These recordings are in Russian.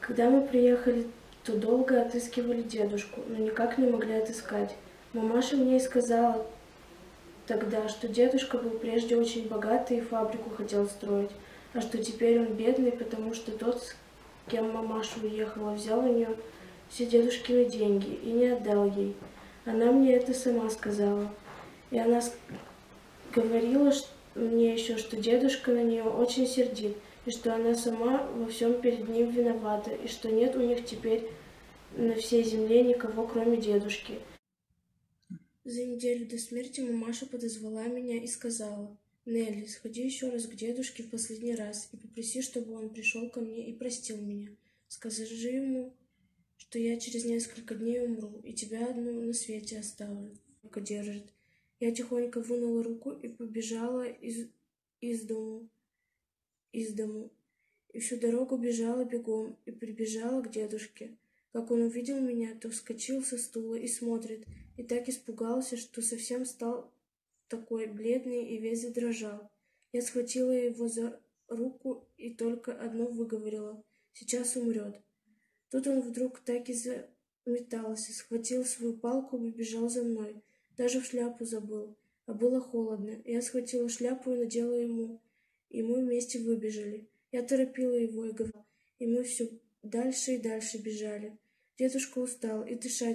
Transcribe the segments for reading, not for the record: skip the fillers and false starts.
Когда мы приехали, то долго отыскивали дедушку, но никак не могли отыскать. Мамаша мне и сказала тогда, что дедушка был прежде очень богатый и фабрику хотел строить, а что теперь он бедный, потому что тот, с кем мамаша уехала, взял у нее все дедушкины деньги и не отдал ей. Она мне это сама сказала. И она говорила мне еще, что дедушка на нее очень сердит, и что она сама во всем перед ним виновата, и что нет у них теперь на всей земле никого, кроме дедушки. За неделю до смерти мамаша подозвала меня и сказала: «Нелли, сходи еще раз к дедушке в последний раз и попроси, чтобы он пришел ко мне и простил меня. Скажи ему, что я через несколько дней умру, и тебя одну на свете оставлю, пока держит». Я тихонько вынула руку и побежала из дому, из дому. И всю дорогу бежала бегом и прибежала к дедушке. Как он увидел меня, то вскочил со стула и смотрит, и так испугался, что совсем стал такой бледный и весь задрожал. Я схватила его за руку и только одно выговорила: «Сейчас умрет». Тут он вдруг так и заметался, схватил свою палку и побежал за мной. Даже в шляпу забыл, а было холодно. Я схватила шляпу и надела ему, и мы вместе выбежали. Я торопила его и говорила, и мы все дальше и дальше бежали. Дедушка устал,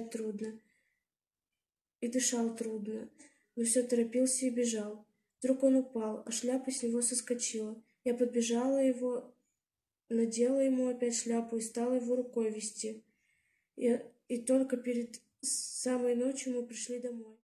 и дышал трудно, но все торопился и бежал. Вдруг он упал, а шляпа с него соскочила. Я подбежала его, надела ему опять шляпу и стала его рукой вести. И только перед самой ночью мы пришли домой.